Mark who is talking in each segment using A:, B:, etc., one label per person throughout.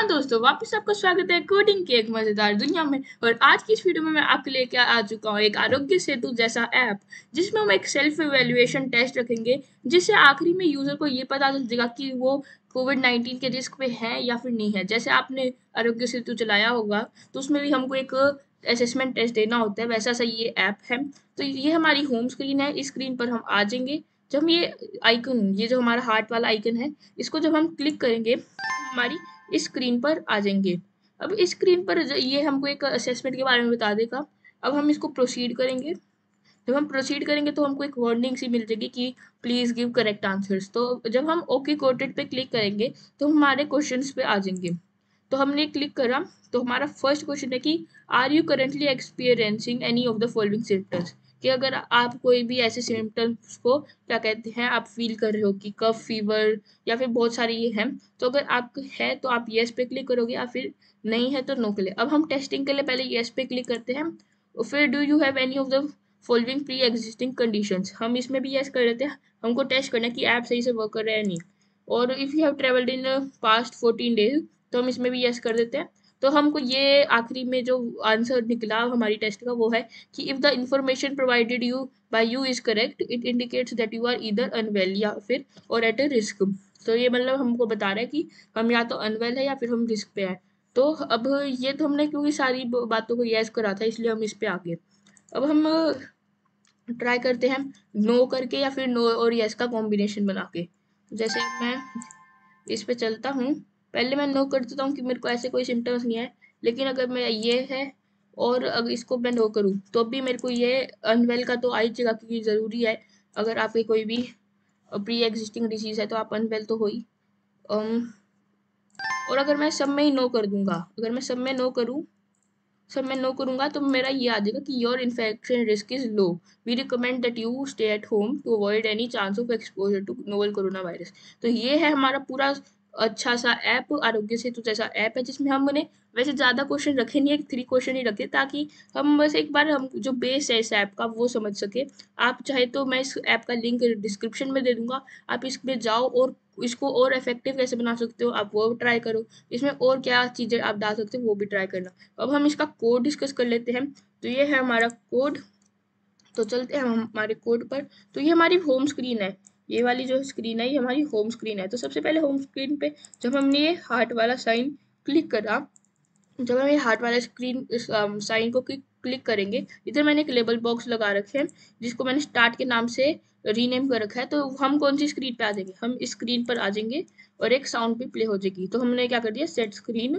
A: हाँ दोस्तों, वापस आपका स्वागत है कोडिंग की एक मजेदार दुनिया में। और आज की इस वीडियो में मैं आपके लेके आ चुका हूँ एक आरोग्य सेतु जैसा ऐप, जिसमें हम एक सेल्फ इवेल्युएशन टेस्ट रखेंगे, जिससे आखिरी में यूजर को ये पता चल जाएगा कि वो कोविड-19 के रिस्क पे है या फिर नहीं है। जैसे आपने आरोग्य सेतु चलाया होगा, तो उसमें भी हमको एक असेसमेंट टेस्ट देना होता है, वैसा सा ये ऐप है। तो ये हमारी होम स्क्रीन है। इस स्क्रीन पर हम आ जाएंगे। जब हम ये जो हमारा हार्ट वाला आइकन है, इसको जब हम क्लिक करेंगे, हमारी इस स्क्रीन पर आ जाएंगे। अब इस स्क्रीन पर ये हमको एक असेसमेंट के बारे में बता देगा। अब हम इसको प्रोसीड करेंगे। जब हम प्रोसीड करेंगे तो हमको एक वार्निंग सी मिल जाएगी कि प्लीज गिव करेक्ट आंसर्स। तो जब हम ओके कोटेड पे क्लिक करेंगे तो हमारे क्वेश्चंस पे आ जाएंगे। तो हमने क्लिक करा, तो हमारा फर्स्ट क्वेश्चन है कि are you currently experiencing any of the following symptoms, कि अगर आप कोई भी ऐसे सिम्टम्स को क्या कहते हैं आप फील कर रहे हो कि कफ, फीवर या फिर बहुत सारे ये हैं। तो अगर आप है तो आप येस पे क्लिक करोगे, या फिर नहीं है तो नो के लिए। अब हम टेस्टिंग के लिए पहले येस पे क्लिक करते हैं। और फिर do you have any of the following pre existing conditions, हम इसमें भी येस कर देते हैं। हमको टेस्ट करना है कि ऐप सही से वर्क कर रहा है या नहीं। और if you have travelled in past 14 days, तो हम इसमें भी यस कर देते हैं। तो हमको ये आखिरी में जो आंसर निकला हमारी टेस्ट का वो है कि if the information provided you by you is correct, it indicates that you are either unwell या फिर और एट ए रिस्क। तो ये मतलब हमको बता रहा है कि हम या तो अनवेल है या फिर हम रिस्क पे हैं। तो अब ये तो हमने क्योंकि सारी बातों को यस करा था, इसलिए हम इस पे आ गए। अब हम ट्राई करते हैं नो करके या फिर नो और यस का कॉम्बिनेशन बना के। जैसे मैं इस पे चलता हूँ, पहले मैं नो कर देता हूँ कि मेरे को ऐसे कोई सिम्टम्स नहीं है। लेकिन अगर मैं ये है और अगर इसको मैं नो करूँ तो भी मेरे को ये अनवेल का तो आ ही जाएगा, क्योंकि ज़रूरी है। अगर आपके कोई भी प्री एग्जिस्टिंग डिसीज है तो आप अनवेल तो हो ही। अम, और अगर मैं सब में ही नो कर दूंगा, अगर मैं सब मैं नो करूंगा तो मेरा ये आ जाएगा कि your infection risk is low, we recommend that you stay at home to avoid any chance of exposure to novel corona virus. तो ये है हमारा पूरा अच्छा सा ऐप, आरोग्य सेतु जैसा ऐप है, जिसमें हमने वैसे ज़्यादा क्वेश्चन रखे नहीं है, 3 क्वेश्चन ही रखे, ताकि हम बस एक बार हम जो बेस है इस ऐप का वो समझ सके। आप चाहे तो मैं इस ऐप का लिंक डिस्क्रिप्शन में दे दूंगा, आप इसमें जाओ और इसको और इफेक्टिव कैसे बना सकते हो आप वो ट्राई करो। इसमें और क्या चीज़ें आप डाल सकते हो वो भी ट्राई करना। अब हम इसका कोड डिस्कस कर लेते हैं। तो ये है हमारा कोड। तो चलते हैं हम हमारे कोड पर। तो ये हमारी होम स्क्रीन है। ये वाली जो स्क्रीन है ये हमारी होम स्क्रीन है। तो सबसे पहले होम स्क्रीन पे जब हमने ये हार्ट वाला साइन क्लिक करा, जब हम ये हार्ट वाला स्क्रीन साइन को क्लिक करेंगे, इधर मैंने एक लेबल बॉक्स लगा रखे हैं जिसको मैंने स्टार्ट के नाम से रीनेम कर रखा है। तो हम कौन सी स्क्रीन पे आ जाएंगे, हम इस स्क्रीन पर आ जाएंगे और एक साउंड भी प्ले हो जाएगी। तो हमने क्या कर दिया, सेट स्क्रीन।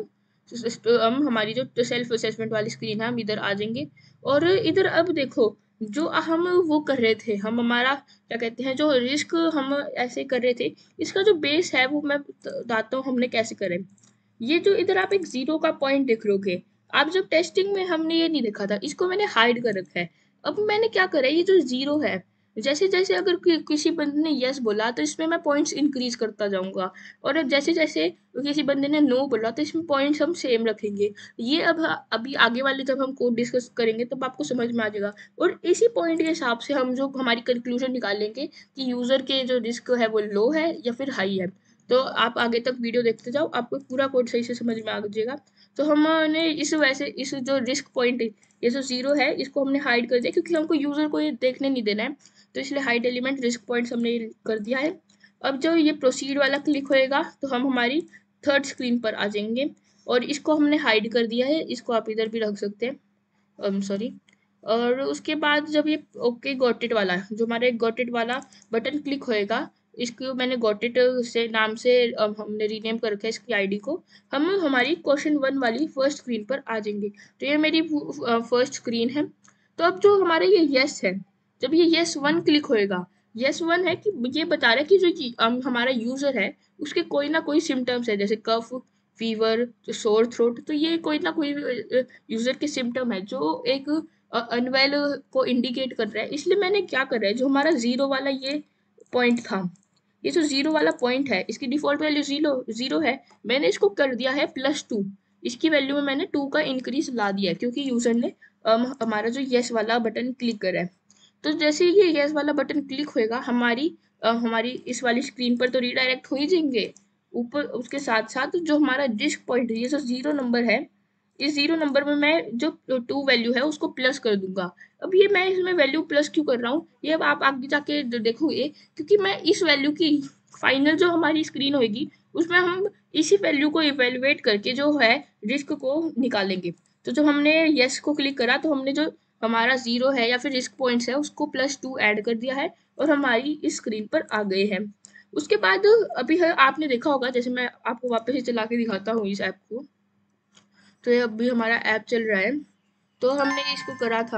A: हम हमारी जो सेल्फ असेसमेंट वाली स्क्रीन है हम इधर आ जाएंगे। और इधर अब देखो, जो हम वो कर रहे थे, हम हमारा क्या कहते हैं जो रिस्क हम ऐसे कर रहे थे, इसका जो बेस है वो मैं बताता हूँ हमने कैसे करें। ये जो इधर आप एक जीरो का पॉइंट देख रहे हो, आप जब टेस्टिंग में हमने ये नहीं देखा था, इसको मैंने हाइड कर रखा है। अब मैंने क्या करा है, ये जो जीरो है, जैसे जैसे अगर किसी बंदे ने यस बोला तो इसमें मैं पॉइंट्स इंक्रीज करता जाऊंगा। और जैसे जैसे किसी बंदे ने नो बोला तो इसमें पॉइंट्स हम सेम रखेंगे। ये अब अभी आगे वाले जब हम कोड डिस्कस करेंगे तब आपको समझ में आ जाएगा। और इसी पॉइंट के हिसाब से हम जो हमारी कंक्लूजन निकालेंगे कि यूजर के जो रिस्क है वो लो है या फिर हाई है। तो आप आगे तक वीडियो देखते जाओ, आपको पूरा कोड सही से समझ में आ जाएगा। तो हमने इस जो रिस्क पॉइंट ये जो जीरो है इसको हमने हाइड कर दिया, क्योंकि हमको यूजर को ये देखने नहीं देना है। तो इसलिए हाइड एलिमेंट रिस्क पॉइंट्स हमने कर दिया है। अब जब ये प्रोसीड वाला क्लिक होएगा तो हम हमारी थर्ड स्क्रीन पर आ जाएंगे। और इसको हमने हाइड कर दिया है, इसको आप इधर भी रख सकते हैं, सॉरी। और उसके बाद जब ये ओके गॉट इट वाला जो हमारे गॉट इट वाला बटन क्लिक होएगा, इसको मैंने गॉट इट से नाम से हमने रीनेम कर रखा है इसकी आईडी को। हम हमारी क्वेश्चन 1 वाली फर्स्ट स्क्रीन पर आ जाएंगे। तो ये मेरी फर्स्ट स्क्रीन है। तो अब जो हमारे ये यस है, जब ये यस 1 क्लिक होएगा, यस 1 है कि ये बता रहा है कि जो हमारा यूजर है उसके कोई ना कोई सिम्टम्स है, जैसे कफ, फीवर, सोर थ्रोट। तो ये कोई ना कोई यूजर के सिम्टम है जो एक अनवेल को इंडिकेट कर रहा है। इसलिए मैंने क्या कर रहा है, जो हमारा जीरो वाला ये पॉइंट था, ये जो जीरो वाला पॉइंट है इसकी डिफॉल्ट वैल्यू जीरो जीरो है, मैंने इसको कर दिया है +2। इसकी वैल्यू में मैंने 2 का इंक्रीज ला दिया है, क्योंकि यूजर ने हमारा जो यस वाला बटन क्लिक करा है। तो जैसे ही ये यस वाला बटन क्लिक होएगा, हमारी इस वाली स्क्रीन पर तो रीडायरेक्ट हो ही जाएंगे। ऊपर उसके साथ साथ जो हमारा रिस्क पॉइंट है, ये जो 0 नंबर है, इस 0 नंबर में मैं जो 2 वैल्यू है उसको प्लस कर दूंगा। अब ये मैं इसमें वैल्यू प्लस क्यों कर रहा हूँ, ये अब आप आगे जाके देखोगे, क्योंकि मैं इस वैल्यू की फाइनल जो हमारी स्क्रीन होगी उसमें हम इसी वैल्यू को इवेलुएट करके जो है रिस्क को निकालेंगे। तो जब हमने यस को क्लिक करा तो हमने जो हमारा 0 है या फिर रिस्क पॉइंट्स है उसको +2 ऐड कर दिया है और हमारी इस स्क्रीन पर आ गए हैं। उसके बाद अभी है, आपने देखा होगा, जैसे मैं आपको वापस से चला के दिखाता हूँ इस ऐप को। तो ये अभी हमारा ऐप चल रहा है, तो हमने इसको करा था,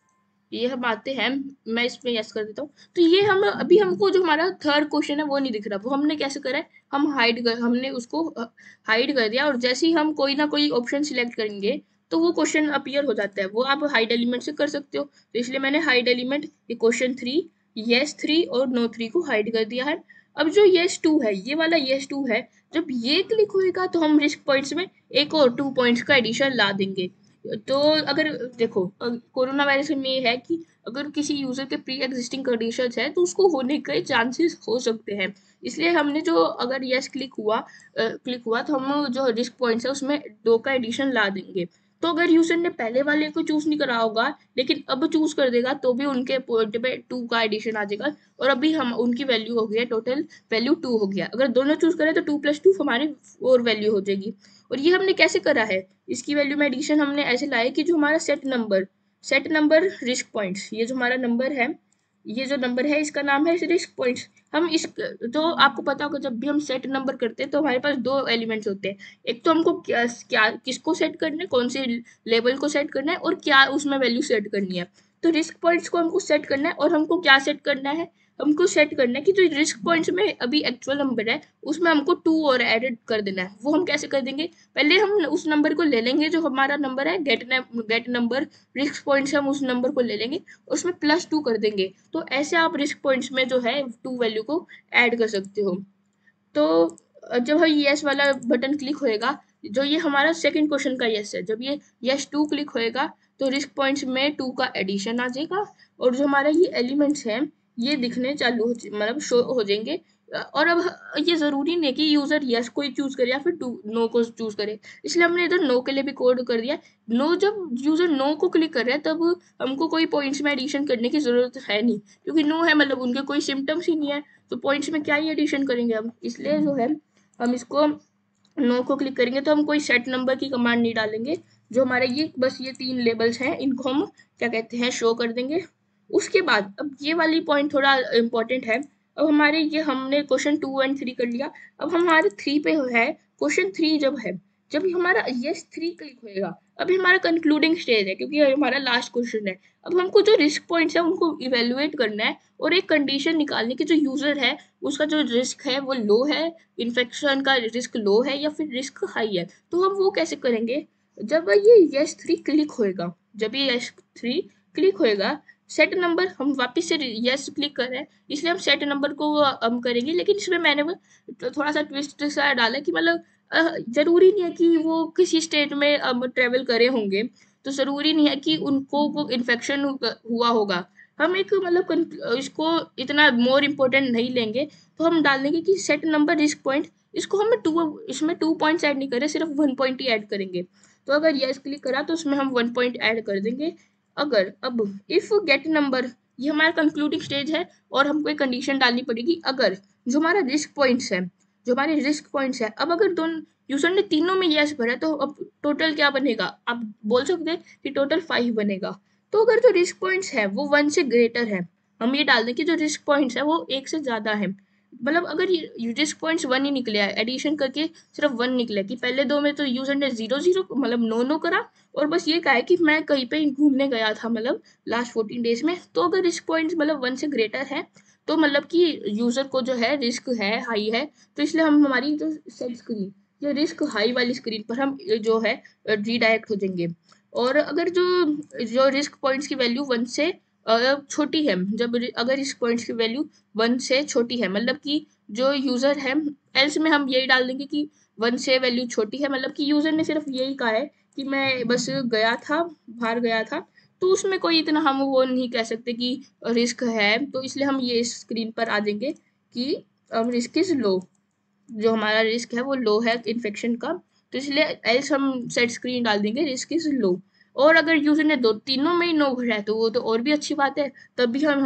A: ये हम आते हैं, मैं इसमें यस कर देता हूँ। तो ये हम अभी हमको जो हमारा थर्ड क्वेश्चन है वो नहीं दिख रहा, वो हमने कैसे करा है, हमने उसको हाइड कर दिया, और जैसे ही हम कोई ना कोई ऑप्शन सिलेक्ट करेंगे तो वो क्वेश्चन अपीयर हो जाता है। वो आप हाइड एलिमेंट से कर सकते हो, तो इसलिए मैंने हाइड एलिमेंट ये क्वेश्चन 3, यस 3 और नो 3 को हाइड कर दिया है। अब जो यस 2 है, ये वाला यस 2 है, जब ये क्लिक होएगा तो हम रिस्क पॉइंट्स में एक और 2 पॉइंट्स का एडिशन ला देंगे। तो अगर देखो, कोरोना वायरस में ये है कि अगर किसी यूजर के प्री एग्जिस्टिंग कंडीशंस है तो उसको होने के चांसेस हो सकते हैं, इसलिए हमने जो अगर यस क्लिक हुआ तो हम जो रिस्क पॉइंट्स है उसमें 2 का एडिशन ला देंगे। तो अगर यूजर ने पहले वाले को चूज नहीं करा होगा लेकिन अब चूज कर देगा तो भी उनके पॉइंट पे 2 का एडिशन आ जाएगा, और अभी हम उनकी वैल्यू हो गई, टोटल वैल्यू 2 हो गया। अगर दोनों चूज करें तो 2 + 2 हमारी 4 वैल्यू हो जाएगी। और ये हमने कैसे करा है, इसकी वैल्यू में एडिशन हमने ऐसे लाया कि जो हमारा सेट नंबर रिस्क पॉइंट्स, ये जो हमारा नंबर है, ये जो नंबर है इसका नाम है रिस्क पॉइंट्स। हम इस तो आपको पता होगा जब भी हम सेट नंबर करते हैं तो हमारे पास 2 एलिमेंट्स होते हैं। एक तो हमको क्या किसको सेट करना है, कौन से लेवल को सेट करना है और क्या उसमें वैल्यू सेट करनी है। तो रिस्क पॉइंट्स को हमको सेट करना है, और हमको क्या सेट करना है, हमको सेट करना है कि जो रिस्क पॉइंट्स में अभी एक्चुअल नंबर है उसमें हमको 2 और एडेड कर देना है। वो हम कैसे कर देंगे, पहले हम उस नंबर को ले लेंगे जो हमारा नंबर है गेट नंबर रिस्क पॉइंट से हम उस नंबर को ले लेंगे और उसमें +2 कर देंगे। तो ऐसे आप रिस्क पॉइंट्स में जो है 2 वैल्यू को ऐड कर सकते हो। तो जब हम यस वाला बटन क्लिक होएगा, जो ये हमारा सेकंड क्वेश्चन का यस है, जब ये यस 2 क्लिक होएगा तो रिस्क पॉइंट्स में 2 का एडिशन आ जाएगा, और जो हमारा ये एलिमेंट्स हैं ये दिखने चालू हो मतलब शो हो जाएंगे। और अब ये जरूरी नहीं है कि यूजर यस को ही चूज करे या फिर नो को चूज करे, इसलिए हमने इधर नो के लिए भी कोड कर दिया। नो, जब यूजर नो को क्लिक कर रहा है तब हमको कोई पॉइंट्स में एडिशन करने की जरूरत है नहीं, क्योंकि नो है मतलब उनके कोई सिम्टम्स ही नहीं है, तो पॉइंट्स में क्या ही एडिशन करेंगे हम। इसलिए जो है हम इसको नो को क्लिक करेंगे तो हम कोई सेट नंबर की कमांड नहीं डालेंगे, जो हमारे ये बस ये 3 लेबल्स हैं इनको हम क्या कहते हैं शो कर देंगे। उसके बाद अब ये वाली पॉइंट थोड़ा इम्पोर्टेंट है। अब हमारे ये हमने क्वेश्चन 2 एंड 3 कर लिया, अब हमारे 3 पे है क्वेश्चन 3 जब हमारा यस 3 क्लिक होएगा, अभी हमारा कंक्लूडिंग स्टेज है क्योंकि ये हमारा लास्ट क्वेश्चन है। अब हमको जो रिस्क पॉइंट्स है उनको इवेलुएट करना है और एक कंडीशन निकालनी कि जो यूजर है उसका जो रिस्क है वो लो है, इन्फेक्शन का रिस्क लो है या फिर रिस्क हाई है। तो हम वो कैसे करेंगे, जब ये यस 3 क्लिक होएगा, जब ये यस 3 क्लिक होएगा, सेट नंबर हम वापस से यस क्लिक कर रहे हैं इसलिए हम सेट नंबर को हम करेंगे, लेकिन इसमें मैंने थोड़ा सा ट्विस्ट सा डाला कि मतलब जरूरी नहीं है कि वो किसी स्टेट में ट्रेवल करे होंगे, तो जरूरी नहीं है कि उनको वो इन्फेक्शन हुआ होगा। हम एक मतलब इसको इतना मोर इम्पोर्टेंट नहीं लेंगे, तो हम डाल देंगे कि सेट नंबर रिस्क पॉइंट, इसको हम इसमें 2 पॉइंट्स ऐड नहीं करें, सिर्फ 1 पॉइंट ही ऐड करेंगे। तो अगर यस क्लिक करा तो उसमें हम 1 पॉइंट ऐड कर देंगे। अगर अब इफ गेट नंबर, ये हमारा कंक्लूडिंग स्टेज है और हमको एक कंडीशन डालनी पड़ेगी, अगर जो हमारा रिस्क पॉइंट्स है, जो हमारे रिस्क पॉइंट्स है, अब अगर दोनों यूजर ने तीनों में यस भरा तो अब टोटल क्या बनेगा, आप बोल सकते हैं कि टोटल 5 बनेगा। तो अगर जो रिस्क पॉइंट्स है वो 1 से ग्रेटर है, हम ये डाल दें कि जो रिस्क पॉइंट्स है वो 1 से ज्यादा है, मतलब अगर ये रिस्क पॉइंट्स 1 ही निकले है, एडिशन करके सिर्फ 1 निकले कि पहले 2 में तो यूजर ने 0 0 मतलब नो करा और बस ये कहा है कि मैं कहीं पे घूमने गया था मतलब लास्ट 14 डेज में, तो अगर रिस्क पॉइंट्स मतलब 1 से ग्रेटर है तो मतलब कि यूजर को जो है रिस्क है हाई है, तो इसलिए हम हमारी जो सेट स्क्रीन या रिस्क हाई वाली स्क्रीन पर हम जो है रीडायरेक्ट हो जाएंगे। और अगर जो रिस्क पॉइंट्स की वैल्यू 1 से छोटी है, जब अगर रिस्क पॉइंट्स की वैल्यू 1 से छोटी है मतलब कि जो यूजर है, एल्स में हम यही डाल देंगे कि 1 से वैल्यू छोटी है, मतलब कि यूजर ने सिर्फ यही कहा है कि मैं बस गया था, बाहर गया था, तो उसमें कोई इतना हम वो नहीं कह सकते कि रिस्क है, तो इसलिए हम ये स्क्रीन पर आ जाएंगे कि रिस्क इज लो। जो हमारा रिस्क है वो लो है इन्फेक्शन का, तो इसलिए एल्स हम सेट स्क्रीन डाल देंगे रिस्क इज लो। और अगर यूजर ने दो तीनों में ही नो भरा है तो वो तो और भी अच्छी बात है, तब भी हम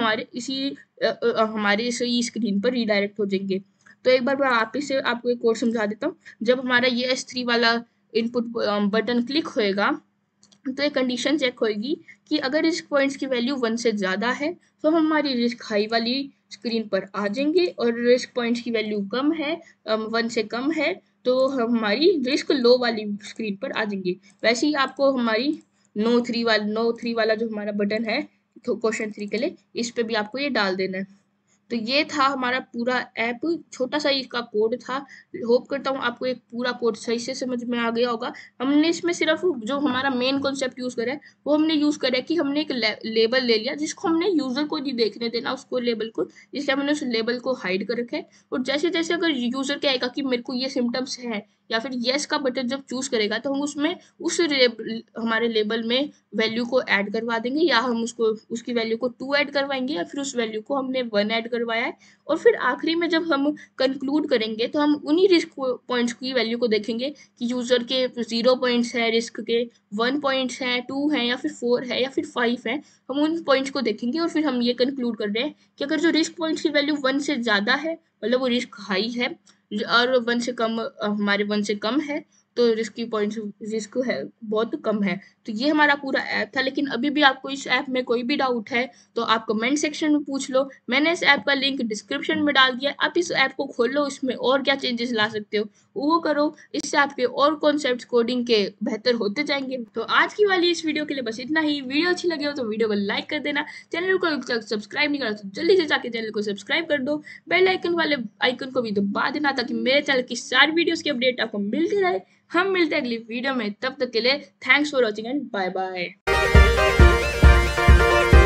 A: हमारे इसी स्क्रीन पर रीडायरेक्ट हो जाएंगे। तो एक बार मैं आपको एक कोड समझा देता हूँ। जब हमारा ये S3 वाला इनपुट बटन क्लिक होएगा तो एक कंडीशन चेक होएगी कि अगर रिस्क पॉइंट्स की वैल्यू 1 से ज़्यादा है तो हम हमारी रिस्क हाई वाली स्क्रीन पर आ जाएंगे, और रिस्क पॉइंट्स की वैल्यू कम है 1 से कम है तो हम हमारी रिस्क लो वाली स्क्रीन पर आ जाएंगे। वैसे ही आपको हमारी नो थ्री वाला जो हमारा बटन है तो क्वेश्चन 3 के लिए, इस पे भी आपको ये डाल देना है। तो ये था हमारा पूरा ऐप, छोटा सा इसका कोड था। होप करता हूँ आपको एक पूरा कोड सही से समझ में आ गया होगा। हमने इसमें सिर्फ जो हमारा मेन कॉन्सेप्ट यूज करा है वो हमने यूज करा है कि हमने एक लेबल ले लिया जिसको हमने यूजर को नहीं देखने देना उसको लेबल को, इसलिए हमने उस लेबल को हाइड कर रखा है। और जैसे जैसे अगर यूजर कहेगा कि मेरे को ये सिम्टम्स है या फिर येस का बटन जब चूज करेगा तो हम उसमें हमारे लेबल में वैल्यू को ऐड करवा देंगे, या हम उसकी वैल्यू को 2 ऐड करवाएंगे या फिर उस वैल्यू को हमने 1 ऐड करवाया है। और फिर आखिरी में जब हम कंक्लूड करेंगे तो हम उन्हीं रिस्क पॉइंट्स की वैल्यू को देखेंगे कि यूजर के 0 पॉइंट्स है रिस्क के, 1 पॉइंट्स है, 2 है या फिर 4 है या फिर 5 है। हम उन पॉइंट्स को देखेंगे और फिर हम ये कंक्लूड कर रहे हैं कि अगर जो रिस्क पॉइंट्स की वैल्यू 1 से ज़्यादा है मतलब वो रिस्क हाई है, और 1 से कम हमारे 1 से कम है तो रिस्क है बहुत कम है। तो ये हमारा पूरा ऐप था। लेकिन अभी भी आपको इस ऐप में कोई भी डाउट है तो आप कमेंट सेक्शन में पूछ लो। मैंने इस ऐप का लिंक डिस्क्रिप्शन में डाल दिया है, आप इस ऐप को खोलो, इसमें और क्या चेंजेस ला सकते हो वो करो, इससे आपके और कॉन्सेप्ट्स कोडिंग के बेहतर होते जाएंगे। तो आज की वाली इस वीडियो के लिए बस इतना ही। वीडियो अच्छी लगी हो तो वीडियो को लाइक कर देना, चैनल को सब्सक्राइब नहीं करा तो जल्दी से जाके चैनल को सब्सक्राइब कर दो, बेल आइकन वाले आइकन को भी दबा देना ताकि मेरे चैनल की सारी वीडियोस की अपडेट आपको मिलती रहे। हम मिलते हैं अगली वीडियो में, तब तक के लिए thanks for watching and bye bye.